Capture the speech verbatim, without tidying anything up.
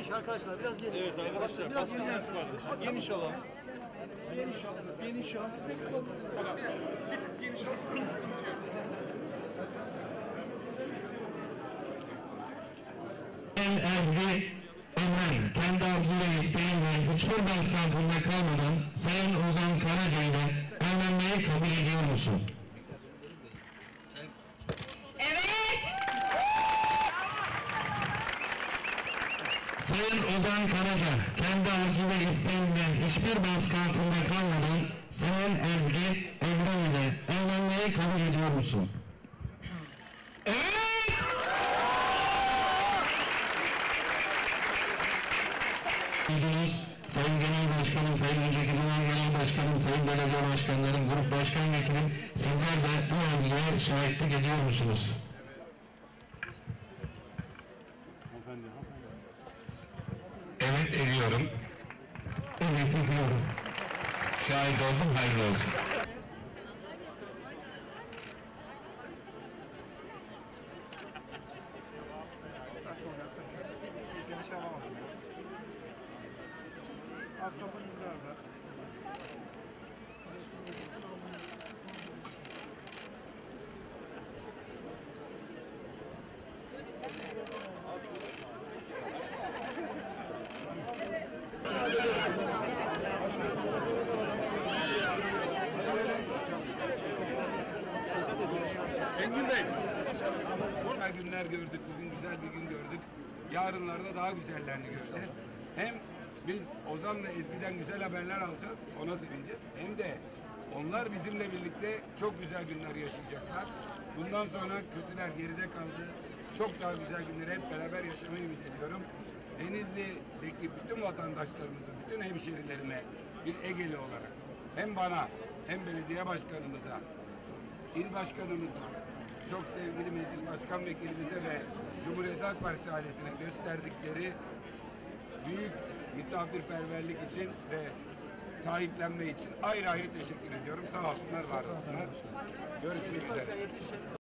geniş arkadaşlar, biraz geniş. Evet arkadaşlar, biraz geniş. kardeşim. Geniş alalım. Geniş al, geniş al. Bir tık geniş alırsanız sıkıntı yok. Ezgi Ömer kendi arzu ve isteğiyle hiçbir baskı altında kalmadan Sayın Ozan Karaca ile evlenmeyi kabul ediyor musun? Evet. Sayın Ozan Karaca kendi arzu ve isteğiyle hiçbir baskı altında kalmadan Sayın Ezgi Ömer ile evlenmeyi kabul ediyor musun? Evet. İdiniz, Sayın Genel Başkanım, Sayın Önceki Genel Genel Başkanım, Sayın Belediye Başkanlarım, Grup Başkan Vekilim, sizler de bu evliliğe şahitlik ediyor musunuz? Evet ediyorum. Evet ediyorum. Şahit oldum, hayırlı olsun. Alt kafanı indir biraz. Engin Bey, güzel günler gördük, bugün güzel bir gün gördük. Yarınlarda daha güzellerini göreceğiz. Hem biz Ozan ve Ezgi'den güzel haberler alacağız, ona sevineceğiz. Hem de onlar bizimle birlikte çok güzel günler yaşayacaklar. Bundan sonra kötüler geride kaldı. Çok daha güzel günleri hep beraber yaşamayı ümit ediyorum. Denizli'deki bütün vatandaşlarımıza, bütün hemşerilerime bir Egeli olarak hem bana hem belediye başkanımıza, İl başkanımıza, çok sevgili meclis başkan vekilimize ve Cumhuriyet Halk Partisi ailesine gösterdikleri büyük misafirperverlik için ve sahiplenme için ayrı ayrı teşekkür ediyorum. Sağ olsunlar, var olsunlar. Görüşmek üzere.